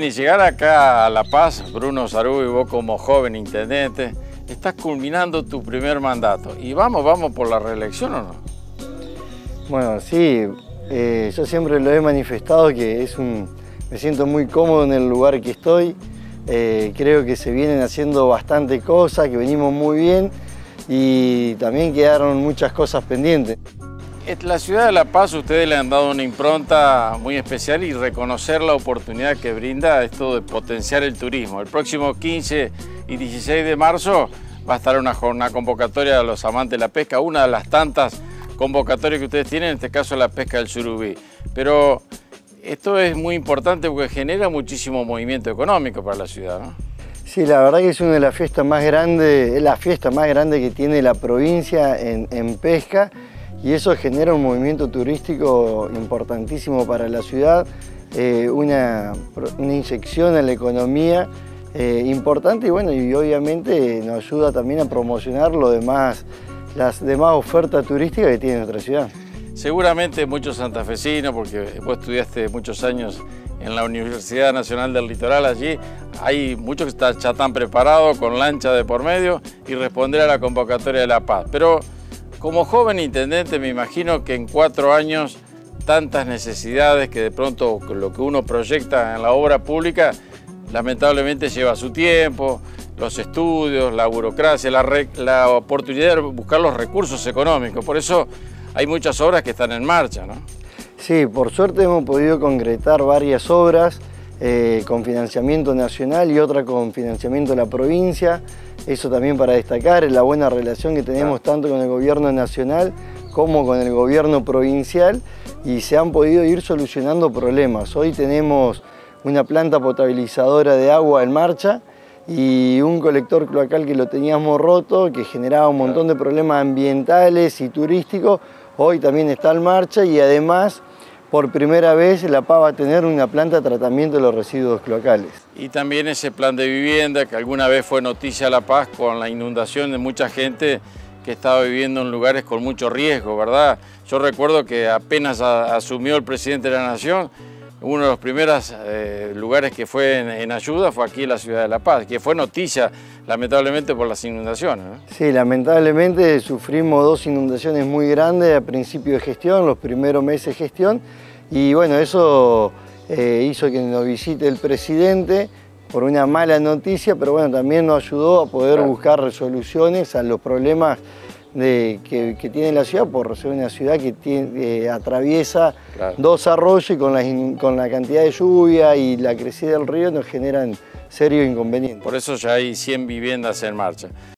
Bien, y llegar acá a La Paz, Bruno Sarubí, vos como joven intendente, estás culminando tu primer mandato. ¿Y vamos por la reelección o no? Bueno, sí, yo siempre lo he manifestado que me siento muy cómodo en el lugar que estoy. Creo que se vienen haciendo bastante cosas, que venimos muy bien y también quedaron muchas cosas pendientes. La ciudad de La Paz, ustedes le han dado una impronta muy especial y reconocer la oportunidad que brinda esto de potenciar el turismo. El próximo 15 y 16 de marzo va a estar una convocatoria a los amantes de la pesca, una de las tantas convocatorias que ustedes tienen, en este caso la pesca del surubí. Pero esto es muy importante porque genera muchísimo movimiento económico para la ciudad, ¿no? Sí, la verdad que es una de las fiestas más grandes, es la fiesta más grande que tiene la provincia en pesca. Y eso genera un movimiento turístico importantísimo para la ciudad, una inyección a la economía importante y bueno, y obviamente nos ayuda también a promocionar las demás ofertas turísticas que tiene nuestra ciudad. Seguramente muchos santafesinos, porque vos estudiaste muchos años en la Universidad Nacional del Litoral, allí hay muchos que ya están preparados con lancha de por medio y responder a la convocatoria de La Paz. Pero como joven intendente me imagino que en 4 años tantas necesidades que de pronto lo que uno proyecta en la obra pública lamentablemente lleva su tiempo, los estudios, la burocracia, la oportunidad de buscar los recursos económicos. Por eso hay muchas obras que están en marcha, ¿no? Sí, por suerte hemos podido concretar varias obras con financiamiento nacional y otra con financiamiento de la provincia. Eso también para destacar, es la buena relación que tenemos tanto con el gobierno nacional como con el gobierno provincial y se han podido ir solucionando problemas. Hoy tenemos una planta potabilizadora de agua en marcha y un colector cloacal que lo teníamos roto, que generaba un montón de problemas ambientales y turísticos. Hoy también está en marcha y además, por primera vez, La Paz va a tener una planta de tratamiento de los residuos cloacales. Y también ese plan de vivienda que alguna vez fue noticia a La Paz con la inundación de mucha gente que estaba viviendo en lugares con mucho riesgo, ¿verdad? Yo recuerdo que apenas asumió el presidente de la Nación, uno de los primeros lugares que fue en ayuda fue aquí en la ciudad de La Paz, que fue noticia lamentablemente por las inundaciones, ¿no? Sí, lamentablemente sufrimos 2 inundaciones muy grandes a principio de gestión, los primeros meses de gestión, y bueno, eso hizo que nos visite el presidente por una mala noticia, pero bueno, también nos ayudó a poder buscar resoluciones a los problemas que tiene la ciudad, por ser una ciudad que atraviesa 2 arroyos y con la cantidad de lluvia y la crecida del río nos generan serios inconvenientes. Por eso ya hay 100 viviendas en marcha.